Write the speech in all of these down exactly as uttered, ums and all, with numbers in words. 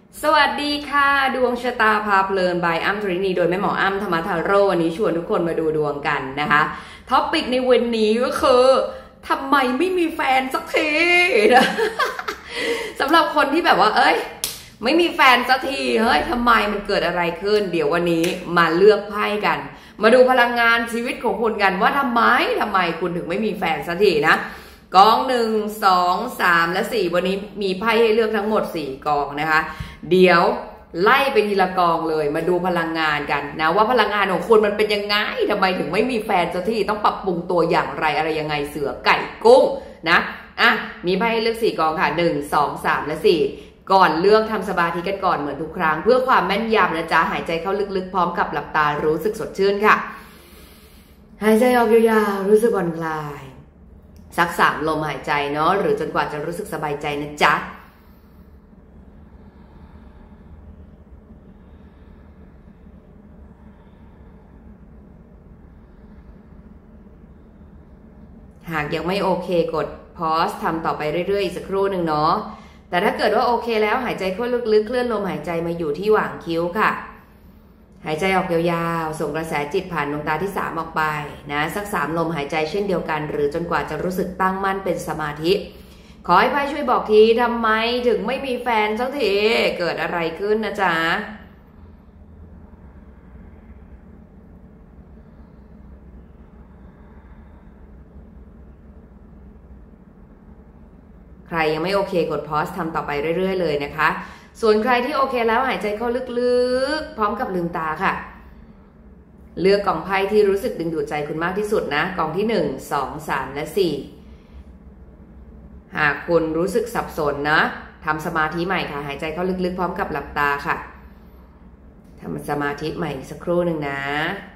สวัสดีค่ะดวงชะตาพาเพลินบายอ้ำธรินีโดยแม่หมออ้ำธรรมทาโร่วันนี้ชวนทุกคนมาดูดวงกันนะคะท็อปิกในวันนี้ก็คือทำไมไม่มีแฟนสักทีนะสำหรับคนที่แบบว่าเอ้ยไม่มีแฟนสักทีเฮ้ยทำไมมันเกิดอะไรขึ้นเดี๋ยววันนี้มาเลือกไพ่กันมาดูพลังงานชีวิตของคุณกันว่าทำไมทำไมคุณถึงไม่มีแฟนสักทีนะกองหนึ่งสองสามและสี่วันนี้มีไพ่ให้เลือกทั้งหมดสี่กองนะคะเดี๋ยวไล่ไปทีละกองเลยมาดูพลังงานกันนะว่าพลังงานของคุณมันเป็นยังไงทำไมถึงไม่มีแฟนสักทีต้องปรับปรุงตัวอย่างไรอะไรยังไงเสือไก่กุ้งนะอ่ะมีไพ่ให้เลือกสี่กองค่ะหนึ่งสองสามและสี่ก่อนเลือกทำสมาธิกันก่อนเหมือนทุกครั้งเพื่อความแม่นยำนะจ๊ะหายใจเข้าลึกๆพร้อมกับหลับตารู้สึกสดชื่นค่ะหายใจออกยาวๆรู้สึกผ่อนคลายสักสามลมหายใจเนาะหรือจนกว่าจะรู้สึกสบายใจนะจ๊ะหากยังไม่โอเคกดพอสทำต่อไปเรื่อยๆอีกสักครู่หนึ่งเนาะแต่ถ้าเกิดว่าโอเคแล้วหายใจเข้าลึกๆเคลื่อนลมหายใจมาอยู่ที่หว่างคิ้วค่ะหายใจออกยาวๆส่งกระแสจิตผ่านดวงตาที่สามออกไปนะสักสามลมหายใจเช่นเดียวกันหรือจนกว่าจะรู้สึกตั้งมั่นเป็นสมาธิขอให้ไพ่ช่วยบอกทีทำไมถึงไม่มีแฟนสักทีเกิดอะไรขึ้นนะจ๊ะใครยังไม่โอเคกดพอสทำต่อไปเรื่อยๆเลยนะคะส่วนใครที่โอเคแล้วหายใจเข้าลึกๆพร้อมกับลืมตาค่ะเลือกกองไพ่ที่รู้สึกดึงดูดใจคุณมากที่สุดนะกองที่หนึ่ง สอง สามและสี่หากคุณรู้สึกสับสนนะทำสมาธิใหม่ค่ะหายใจเข้าลึกๆพร้อมกับหลับตาค่ะทำสมาธิใหม่สักครู่หนึ่งนะ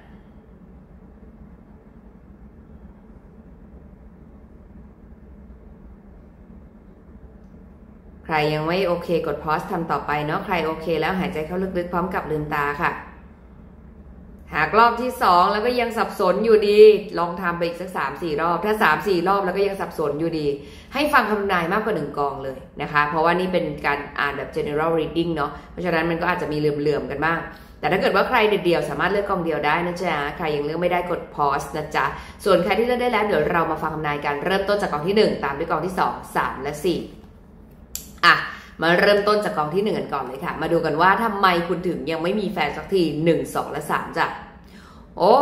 ใครยังไม่โอเคกดพอสทำต่อไปเนาะใครโอเคแล้วหายใจเข้าลึกๆพร้อมกับลืมตาค่ะหากรอบที่สองแล้วก็ยังสับสนอยู่ดีลองทำไปอีกสักสามสี่รอบถ้าสามสี่รอบแล้วก็ยังสับสนอยู่ดีให้ฟังคำทำนายมากกว่าหนึ่งกองเลยนะคะเพราะว่านี่เป็นการอ่านแบบ general reading เนาะเพราะฉะนั้นมันก็อาจจะมีเหลื่อมๆกันบ้างแต่ถ้าเกิดว่าใครเดียวๆสามารถเลือกกองเดียวได้นะจ๊ะใครยังเลือกไม่ได้กด pause นะจ๊ะส่วนใครที่เลือกได้แล้วเดี๋ยวเรามาฟังคำทำนายกันเริ่มต้นจากกองที่หนึ่งตามด้วยกองที่สอง สามและสี่อ่ะมาเริ่มต้นจากกองที่หนึ่งกันก่อนเลยค่ะมาดูกันว่าทำไมคุณถึงยังไม่มีแฟนสักทีหนึ่ง สองและสามจ้ะโอ้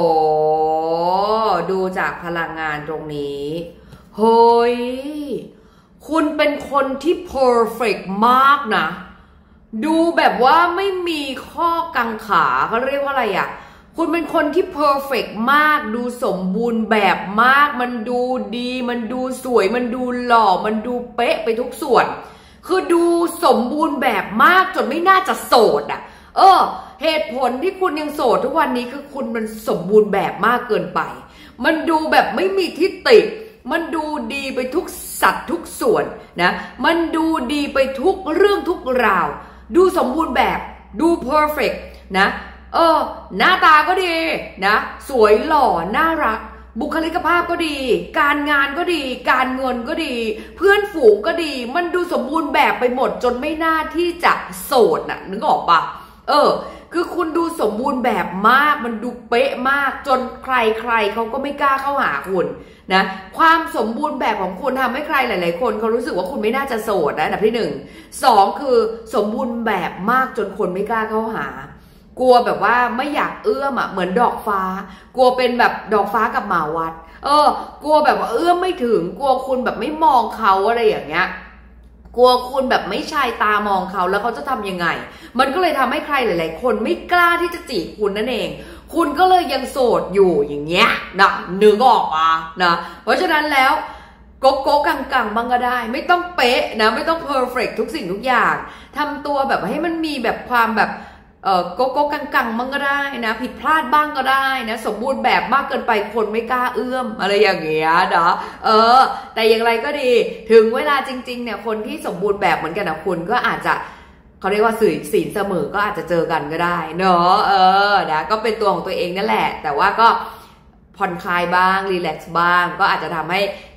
ดูจากพลังงานตรงนี้เฮ้ยคุณเป็นคนที่ perfect มากนะดูแบบว่าไม่มีข้อกังขาเขาเรียกว่าอะไรอ่ะคุณเป็นคนที่ perfect มากดูสมบูรณ์แบบมากมันดูดีมันดูสวยมันดูหล่อมันดูเป๊ะไปทุกส่วนคือดูสมบูรณ์แบบมากจนไม่น่าจะโสดอ่ะเออเหตุผลที่คุณยังโสดทุกวันนี้คือคุณมันสมบูรณ์แบบมากเกินไปมันดูแบบไม่มีทิฏฐิมันดูดีไปทุกสัตว์ทุกส่วนนะมันดูดีไปทุกเรื่องทุกราวดูสมบูรณ์แบบดูเพอร์เฟกต์นะเออหน้าตาก็ดีนะสวยหล่อน่ารักบุคลิกภาพก็ดีการงานก็ดีการเงินก็ดีเพื่อนฝูงก็ดีมันดูสมบูรณ์แบบไปหมดจนไม่น่าที่จะโสดน่ะนึกออกปะเออคือคุณดูสมบูรณ์แบบมากมันดูเป๊ะมากจนใครใครเขาก็ไม่กล้าเข้าหาคุณนะความสมบูรณ์แบบของคุณทำให้ใครหลายๆคนเขารู้สึกว่าคุณไม่น่าจะโสดนะอันดับที่หนึ่งสองคือสมบูรณ์แบบมากจนคนไม่กล้าเข้าหากลัวแบบว่าไม่อยากเอื้อมอ่ะเหมือนดอกฟ้ากลัวเป็นแบบดอกฟ้ากับหมาวัดเออกลัวแบบว่าเอื้อมไม่ถึงกลัวคุณแบบไม่มองเขาอะไรอย่างเงี้ยกลัวคุณแบบไม่ชายตามองเขาแล้วเขาจะทำยังไงมันก็เลยทำให้ใครหลายๆคนไม่กล้าที่จะจีบคุณนั่นเองคุณก็เลยยังโสดอยู่อย่างเงี้ยนะนึกออกอ่ะนะเพราะฉะนั้นแล้วโก๊กโก๊กกังกังบ้างก็ได้ไม่ต้องเป๊ะนะไม่ต้องเพอร์เฟกต์ทุกสิ่งทุกอย่างทำตัวแบบให้มันมีแบบความแบบเออโกโก้กังกังบ้างก็ได้นะผิดพลาดบ้างก็ได้นะสมบูรณ์แบบมากเกินไปคนไม่กล้าเอื้อมอะไรอย่างเงี้ยเนาะเออแต่อย่างไรก็ดีถึงเวลาจริงๆเนี่ยคนที่สมบูรณ์แบบเหมือนกันนะคุณก็อาจจะเขาเรียกว่าสื่อศีลเสมอก็อาจจะเจอกันก็ได้เนาะเออนะก็เป็นตัวของตัวเองนั่นแหละแต่ว่าก็ผ่อนคลายบ้างรีแลกซ์บ้างก็อาจจะทำให้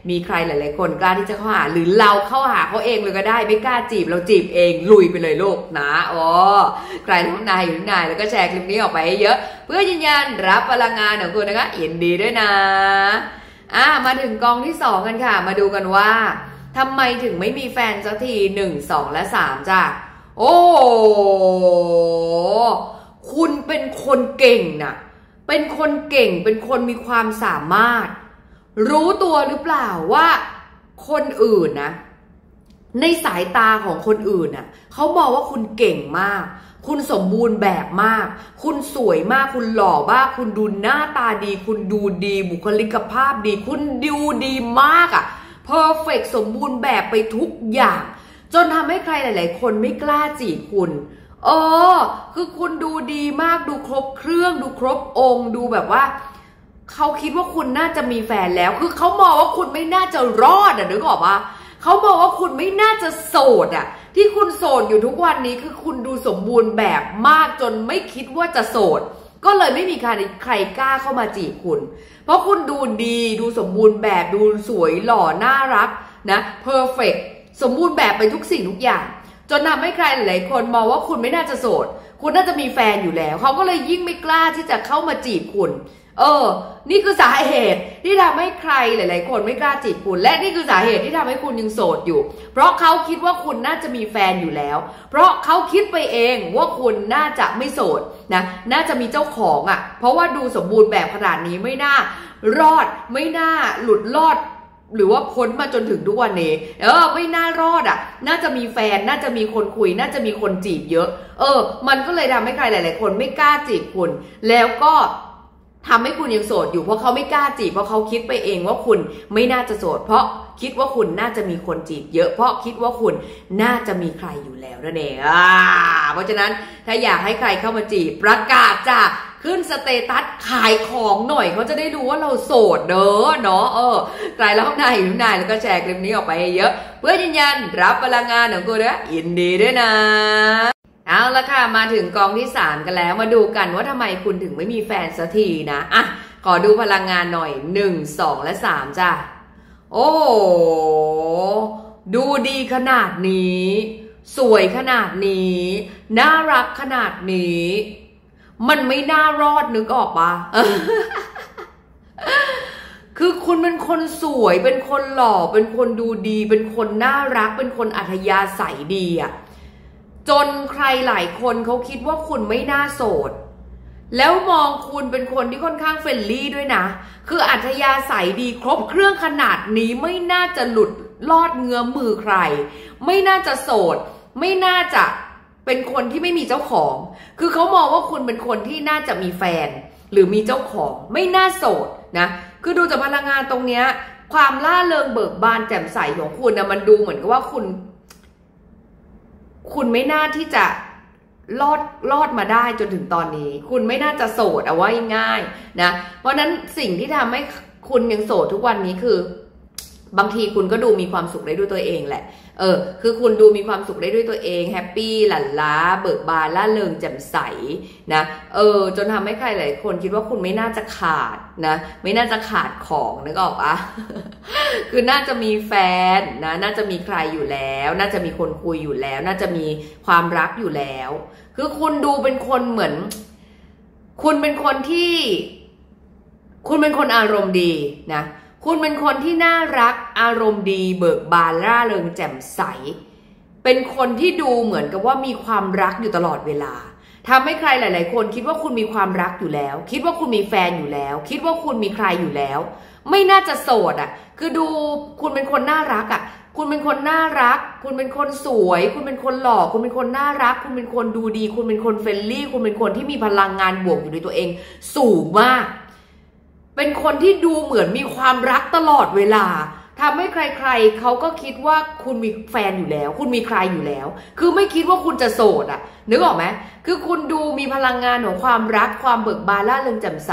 มีใครหลายๆคนกล้าที่จะเข้าหาหรือเราเข้าหาเขาเองเลยก็ได้ไม่กล้าจีบเราจีบเองลุยไปเลยลูกนะอ๋อใครทั้งนายอยู่นายแล้วก็แชร์คลิปนี้ออกไปเยอะเพื่อยืนยันรับพลังงานของคุณนะคะยินดีด้วยนะอ่ะมาถึงกองที่สองกันค่ะมาดูกันว่าทำไมถึงไม่มีแฟนสักทีหนึ่งสองและสามจ้ะโอ้คุณเป็นคนเก่งนะเป็นคนเก่งเป็นคนมีความสามารถรู้ตัวหรือเปล่าว่าคนอื่นนะในสายตาของคนอื่นน่ะเขาบอกว่าคุณเก่งมากคุณสมบูรณ์แบบมากคุณสวยมากคุณหล่อมากคุณดูหน้าตาดีคุณดูดีบุคลิกภาพดีคุณดูดีมากอ่ะเพอร์เฟกต์สมบูรณ์แบบไปทุกอย่างจนทำให้ใครหลายๆคนไม่กล้าจีบคุณเออคือคุณดูดีมากดูครบเครื่องดูครบองค์ดูแบบว่าเขาคิดว่าคุณน่าจะมีแฟนแล้วคือเขามองว่าคุณไม่น่าจะรอดอ่ะนึกออกปะเขาบอกว่าคุณไม่น่าจะโสดอ่ะที่คุณโสดอยู่ทุกวันนี้คือคุณดูสมบูรณ์แบบมากจนไม่คิดว่าจะโสดก็เลยไม่มีใครใครกล้าเข้ามาจีบคุณเพราะคุณดูดีดูสมบูรณ์แบบดูสวยหล่อน่ารักนะเพอร์เฟกต์สมบูรณ์แบบไปทุกสิ่งทุกอย่างจนทำให้ใครหลายคนมองว่าคุณไม่น่าจะโสดคุณน่าจะมีแฟนอยู่แล้วเขาก็เลยยิ่งไม่กล้าที่จะเข้ามาจีบคุณเออนี่คือสาเหตุที่ทำให้ใครหลายๆคนไม่กล้าจีบคุณและนี่คือสาเหตุที่ทำให้คุณยังโสดอยู่เพราะเขาคิดว่าคุณน่าจะมีแฟนอยู่แล้วเพราะเขาคิดไปเองว่าคุณน่าจะไม่โสดนะน่าจะมีเจ้าของอ่ะเพราะว่าดูสมบูรณ์แบบขนาดนี้ไม่น่ารอดไม่น่าหลุดรอดหรือว่าพ้นมาจนถึงทุกวันนี้เออไม่น่ารอดอ่ะน่าจะมีแฟนน่าจะมีคนคุยน่าจะมีคนจีบเยอะเออมันก็เลยทำให้ใครหลายๆคนไม่กล้าจีบคุณแล้วก็ทำให้คุณยังโสดอยู่เพราะเขาไม่กล้าจีบเพราะเขาคิดไปเองว่าคุณไม่น่าจะโสดเพราะคิดว่าคุณน่าจะมีคนจีบเยอะเพราะคิดว่าคุณน่าจะมีใครอยู่แล้วนั่นเองอ่าเพราะฉะนั้นถ้าอยากให้ใครเข้ามาจีบประกาศจ้ะขึ้นสเตตัสขายของหน่อยเขาจะได้รู้ว่าเราโสดเด้อเนาะเออใครแล้วนายอยู่นายแล้วก็แชร์คลิปนี้ออกไปเยอะเพื่อยืนยันรับพลังงานของคุณนะยินดีด้วยนะเอาละค่ะมาถึงกองที่สามกันแล้วมาดูกันว่าทำไมคุณถึงไม่มีแฟนสักทีนะอ่ะขอดูพลังงานหน่อยหนึ่ง สองและสามจ้ะโอ้ดูดีขนาดนี้สวยขนาดนี้น่ารักขนาดนี้มันไม่น่ารอดนึกออกปะ คือคุณเป็นคนสวยเป็นคนหล่อเป็นคนดูดีเป็นคนน่ารักเป็นคนอัธยาศัยดีอะจนใครหลายคนเขาคิดว่าคุณไม่น่าโสดแล้วมองคุณเป็นคนที่ค่อนข้างเฟรนลี่ด้วยนะคืออัธยาศัยดีครบเครื่องขนาดนี้ไม่น่าจะหลุดลอดเงื้อมือใครไม่น่าจะโสดไม่น่าจะเป็นคนที่ไม่มีเจ้าของคือเขามองว่าคุณเป็นคนที่น่าจะมีแฟนหรือมีเจ้าของไม่น่าโสดนะคือดูจากพลังงานตรงเนี้ยความล่าเริงเบิกบานแจ่มใสของคุณนะมันดูเหมือนกับว่าคุณคุณไม่น่าที่จะรอดรอดมาได้จนถึงตอนนี้คุณไม่น่าจะโสดเอาไว้ง่ายนะเพราะนั้นสิ่งที่ทำให้คุณยังโสดทุกวันนี้คือบางทีคุณก็ดูมีความสุขได้ด้วยตัวเองแหละเออคือคุณดูมีความสุขได้ด้วยตัวเองแฮปปี้หลั่นล้าเบิกบานล่าเริงแจ่มใสนะเออจนทำให้ใครหลายคนคิดว่าคุณไม่น่าจะขาดนะไม่น่าจะขาดของนึกออกปะ คือน่าจะมีแฟนนะน่าจะมีใครอยู่แล้วน่าจะมีคนคุยอยู่แล้วน่าจะมีความรักอยู่แล้วคือคุณดูเป็นคนเหมือนคุณเป็นคนที่คุณเป็นคนอารมณ์ดีนะคุณเป็นคนที่น่ารักอารมณ์ดีเบิกบานร่าเริงแจ่มใสเป็นคนที่ดูเหมือนกับว่ามีความรักอยู่ตลอดเวลาทำให้ใครหลายๆคนคิดว่าคุณมีความรักอยู่แล้วคิดว่าคุณมีแฟนอยู่แล้วคิดว่าคุณมีใครอยู่แล้วไม่น่าจะโสดอ่ะคือดูคุณเป็นคนน่ารักอ่ะคุณเป็นคนน่ารักคุณเป็นคนสวยคุณเป็นคนหล่อคุณเป็นคนน่ารักคุณเป็นคนดูดีคุณเป็นคนเฟรนลี่คุณเป็นคนที่มีพลังงานบวกอยู่ในตัวเองสูงมากเป็นคนที่ดูเหมือนมีความรักตลอดเวลาทำให้ใครๆเขาก็คิดว่าคุณมีแฟนอยู่แล้วคุณมีใครอยู่แล้วคือไม่คิดว่าคุณจะโสดอ่ะนึกออกไหมคือคุณดูมีพลังงานของความรักความเบิกบานร่าเริงแจ่มใส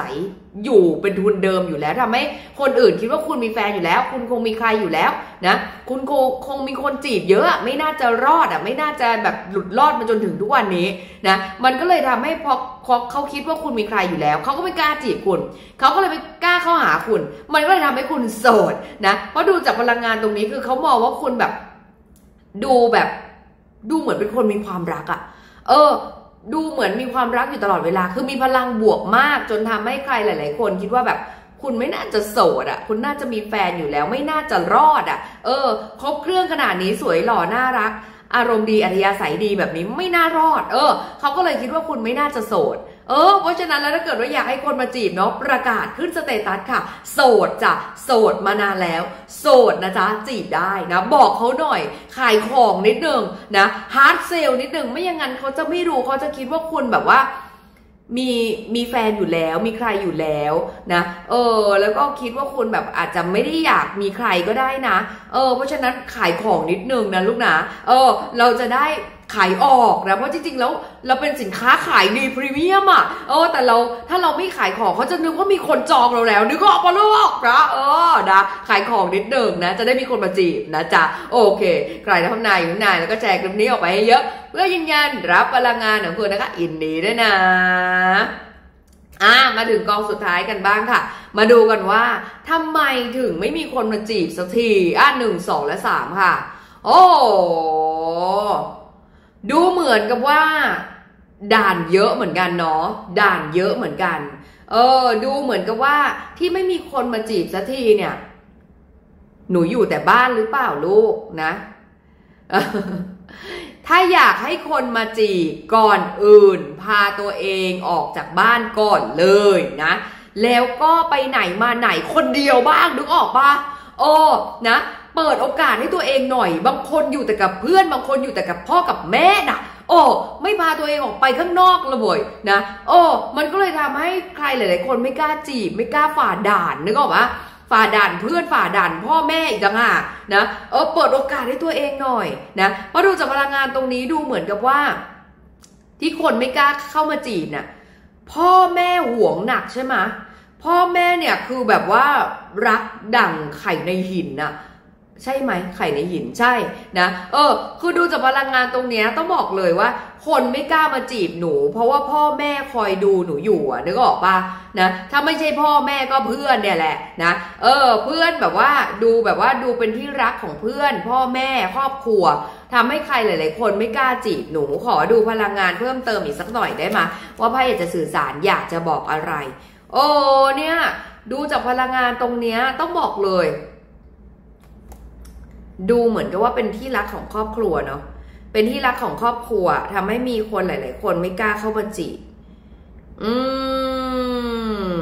อยู่เป็นทุนเดิมอยู่แล้วทำให้คนอื่นคิดว่าคุณมีแฟนอยู่แล้วคุณคงมีใครอยู่แล้วนะคุณคงคงมีคนจีบเยอะไม่น่าจะรอดอ่ะไม่น่าจะแบบหลุดรอดมาจนถึงทุกวันนี้นะมันก็เลยทำให้พอเขาคิดว่าคุณมีใครอยู่แล้วเขาก็ไม่กล้าจีบคุณเขาก็เลยไม่กล้าเข้าหาคุณมันก็เลยทำให้คุณโสดนะเพราะดูจากพลังงานตรงนี้คือเขามองว่าคุณแบบดูแบบดูเหมือนเป็นคนมีความรักอ่ะเออดูเหมือนมีความรักอยู่ตลอดเวลาคือมีพลังบวกมากจนทำให้ใครหลายๆคนคิดว่าแบบคุณไม่น่าจะโสดอ่ะคุณน่าจะมีแฟนอยู่แล้วไม่น่าจะรอดอ่ะเออครบเครื่องขนาดนี้สวยหล่อน่ารักอารมณ์ดีอัธยาศัยดีแบบนี้ไม่น่ารอดเออเขาก็เลยคิดว่าคุณไม่น่าจะโสดเออเพราะฉะนั้นแล้วถ้าเกิดว่าอยากให้คนมาจีบเนาะประกาศขึ้นสเตตัสค่ะโสดจ้ะโสดมานานแล้วโสดนะจ๊ะจีบได้นะบอกเขาหน่อยขายของนิดนึงนะฮาร์ดเซลนิดนึงไม่อย่างนั้นเขาจะไม่รู้เขาจะคิดว่าคุณแบบว่ามีมีแฟนอยู่แล้วมีใครอยู่แล้วนะเออแล้วก็คิดว่าคุณแบบอาจจะไม่ได้อยากมีใครก็ได้นะเออเพราะฉะนั้นขายของนิดนึงนะลูกนะเออเราจะได้ขายออกนะเพราะจริงๆแล้วเราเป็นสินค้าขายดีพรีเมียมอ่ะเออแต่เราถ้าเราไม่ขายของเขาจะนึกว่ามีคนจองเราแล้วนึกออกปะลูกนะเออนะขายของนิดนึงนะจะได้มีคนมาจีบนะจ๊ะโอเคใครทำนายอยู่นายแล้วก็แชร์คลิปนี้ออกไปให้เยอะเพื่อยืนยันรับพลังงานของคุณนะคะอินดีด้วยนะอ่ะมาถึงกองสุดท้ายกันบ้างค่ะมาดูกันว่าทำไมถึงไม่มีคนมาจีบสักทีอ่ะหนึ่งสองและสามค่ะโอ้ดูเหมือนกับว่าด่านเยอะเหมือนกันเนาะด่านเยอะเหมือนกันเออดูเหมือนกับว่าที่ไม่มีคนมาจีบสักทีเนี่ยหนูอยู่แต่บ้านหรือเปล่าลูกนะถ้าอยากให้คนมาจีบก่อนอื่นพาตัวเองออกจากบ้านก่อนเลยนะแล้วก็ไปไหนมาไหนคนเดียวบ้างนึกออกปะโอ้นะเปิดโอกาสให้ตัวเองหน่อยบางคนอยู่แต่กับเพื่อนบางคนอยู่แต่กับพ่อกับแม่น่ะโอ้ไม่พาตัวเองออกไปข้างนอกเลยนะโอ้มันก็เลยทำให้ใครหลายๆคนไม่กล้าจีบไม่กล้าฝ่าด่านนึกออกปะฝ่าด่านเพื่อนฝ่าด่านพ่อแม่อีกต่างหากนะเออเปิดโอกาสให้ตัวเองหน่อยนะเพราะดูจากพลังงานตรงนี้ดูเหมือนกับว่าที่คนไม่กล้าเข้ามาจีบเนี่ยพ่อแม่หวงหนักใช่ไหมพ่อแม่เนี่ยคือแบบว่ารักดั่งไข่ในหินน่ะใช่ไหมไข่ในหินใช่นะเออคือดูจากพลังงานตรงนี้ต้องบอกเลยว่าคนไม่กล้ามาจีบหนูเพราะว่าพ่อแม่คอยดูหนูอยู่อ่ะนึกออกปะนะถ้าไม่ใช่พ่อแม่ก็เพื่อนเนี่ยแหละนะเออเพื่อนแบบว่าดูแบบว่าดูเป็นที่รักของเพื่อนพ่อแม่ครอบครัวทำให้ใครหลายๆคนไม่กล้าจีบหนูขอดูพลังงานเพิ่มเติมอีกสักหน่อยได้ไหมว่าไพ่อยากจะสื่อสารอยากจะบอกอะไรโอ้เนี่ยดูจากพลังงานตรงเนี้ยต้องบอกเลยดูเหมือนกับว่าเป็นที่รักของครอบครัวเนาะเป็นที่รักของครอบครัวทำให้มีคนหลายๆคนไม่กล้าเข้ามาจีบอืม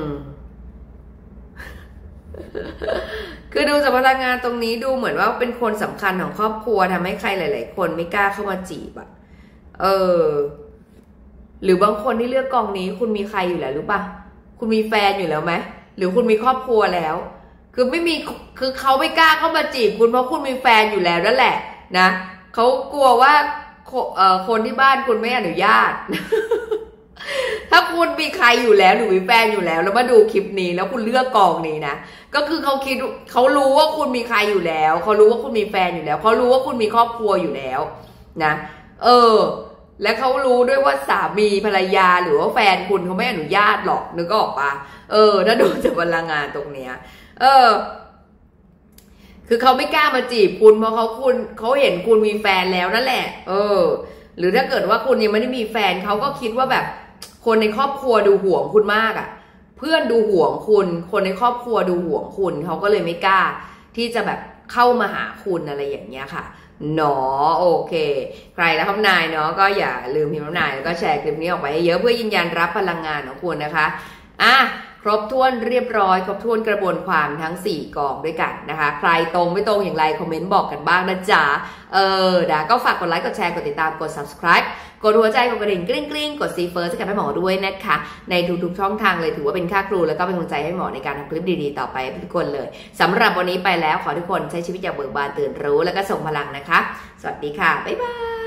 คือดูจากพลังงานตรงนี้ดูเหมือนว่าเป็นคนสำคัญของครอบครัวทำให้ใครหลายๆคนไม่กล้าเข้ามาจีบอะเออหรือบางคนที่เลือกกองนี้คุณมีใครอยู่แล้วรู้ปะคุณมีแฟนอยู่แล้วไหมหรือคุณมีครอบครัวแล้วคือไม่มีคือเขาไม่กล้าเข้ามาจีบคุณเพราะคุณมีแฟนอยู่แล้วนั่นแหละนะเขากลัวว่าเอ่อคนที่บ้านคุณไม่อนุญาต ถ้าคุณมีใครอยู่แล้วหรือมีแฟนอยู่แล้วแล้วมาดูคลิปนี้แล้วคุณเลือกกองนี้นะก็คือเขาคิดเขารู้ว่าคุณมีใครอยู่แล้วเขารู้ว่าคุณมีแฟนอยู่แล้วเขารู้ว่าคุณมีครอบครัวอยู่แล้วนะเออและเขารู้ด้วยว่าสามีภรรยาหรือว่าแฟนคุณเขาไม่อนุญาตหรอกนึกออกปะเออถ้าดูจากพลังงานตรงเนี้ยเออคือเขาไม่กล้ามาจีบคุณเพราะเขาคุณเขาเห็นคุณมีแฟนแล้วนั่นแหละเออหรือถ้าเกิดว่าคุณยังไม่ได้มีแฟนเขาก็คิดว่าแบบคนในครอบครัวดูห่วงคุณมากอ่ะเพื่อนดูห่วงคุณคนในครอบครัวดูห่วงคุณเขาก็เลยไม่กล้าที่จะแบบเข้ามาหาคุณอะไรอย่างเงี้ยค่ะเนาะโอเคใครแล้วทำนายเนาะก็อย่าลืมพิมพ์ทำนายแล้วก็แชร์คลิปนี้ออกไปให้เยอะเพื่อยืนยันรับพลังงานของคุณนะคะอ่ะครบถ้วนเรียบร้อยครบถ้วนกระบวนความทั้งสี่กองด้วยกันนะคะใครตรงไม่ตรงอย่างไรคอมเมนต์บอกกันบ้างนะจ๊ะเออนะก็ฝากกดไลค์กดแชร์กดติดตามกด subscribe กดหัวใจกดกระดิ่งกริ๊งกริ๊งกดซีเฟิร์สให้กับแม่หมอด้วยนะคะในทุกๆช่องทางเลยถือว่าเป็นค่าครูแล้วก็เป็นกำลังใจให้หมอในการทำคลิปดีๆต่อไปทุกคนเลยสำหรับวันนี้ไปแล้วขอทุกคนใช้ชีวิตอย่างเบิกบานตื่นรู้แล้วก็ส่งพลังนะคะสวัสดีค่ะบ๊ายบาย